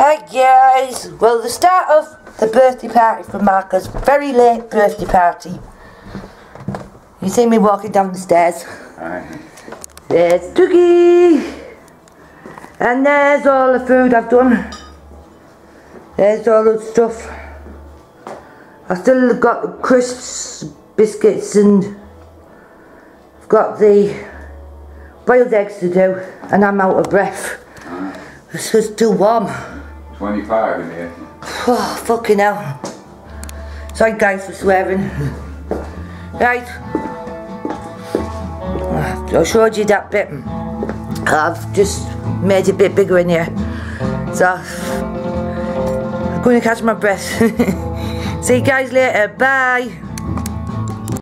Right guys, well the start of the birthday party for Marcus, very late birthday party. You see me walking down the stairs. There's Dougie. And there's all the food I've done. There's all the stuff. I've still got crisps, biscuits, and I've got the boiled eggs to do, and I'm out of breath. It's just too warm. 25 in here. Oh, fucking hell. Sorry guys for swearing. Right. I showed you that bit. I've just made it a bit bigger in here. So, I'm going to catch my breath. See you guys later. Bye.